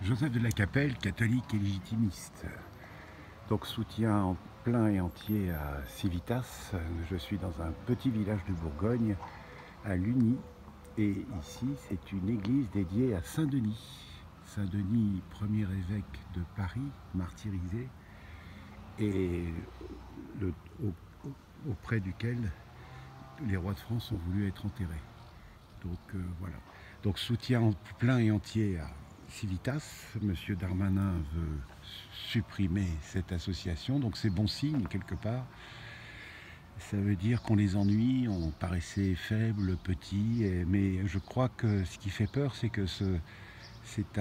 Joseph de la Capelle, catholique et légitimiste. Donc soutien en plein et entier à Civitas. Je suis dans un petit village de Bourgogne, à Lugny. Et ici, c'est une église dédiée à Saint-Denis. Saint-Denis, premier évêque de Paris, martyrisé, et auprès duquel les rois de France ont voulu être enterrés. Donc voilà. Donc soutien en plein et entier à Civitas. Monsieur Darmanin veut supprimer cette association, donc c'est bon signe quelque part. Ça veut dire qu'on les ennuie, on paraissait faible, petit, mais je crois que ce qui fait peur, c'est que c'est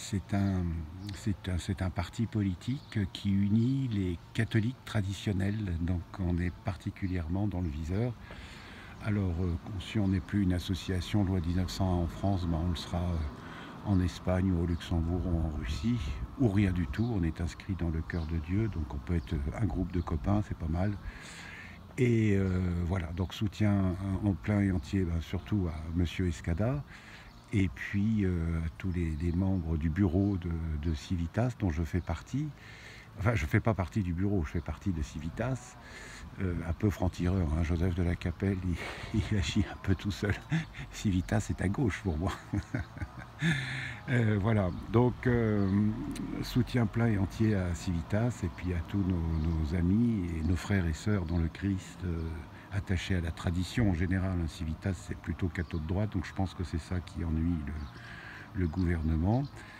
un parti politique qui unit les catholiques traditionnels, donc on est particulièrement dans le viseur. Alors, si on n'est plus une association loi 1901 en France, on le sera en Espagne ou au Luxembourg ou en Russie, ou rien du tout. On est inscrit dans le cœur de Dieu, donc on peut être un groupe de copains, c'est pas mal. Et voilà, donc soutien en plein et entier, surtout à Monsieur Escada, et puis à tous les membres du bureau de Civitas, dont je fais partie. Enfin, je ne fais pas partie du bureau, je fais partie de Civitas. Un peu franc-tireur, hein, Joseph de la Capelle, il agit un peu tout seul. Civitas est à gauche pour moi. Voilà, donc soutien plein et entier à Civitas et puis à tous nos amis et nos frères et sœurs dans le Christ, attachés à la tradition en général. Civitas, c'est plutôt catho de droite, donc je pense que c'est ça qui ennuie le gouvernement.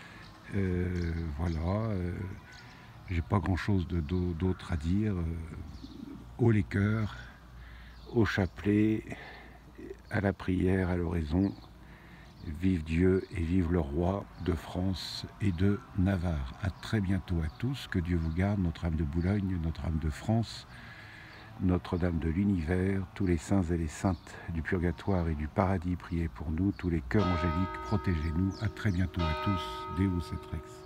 Voilà, j'ai pas grand-chose d'autre à dire. Haut les cœurs, au chapelet, à la prière, à l'oraison. Vive Dieu et vive le roi de France et de Navarre. À très bientôt à tous, que Dieu vous garde, Notre-Dame de Boulogne, Notre-Dame de France, Notre-Dame de l'Univers, tous les saints et les saintes du purgatoire et du paradis, priez pour nous, tous les cœurs angéliques, protégez-nous. À très bientôt à tous, Deus et Rex.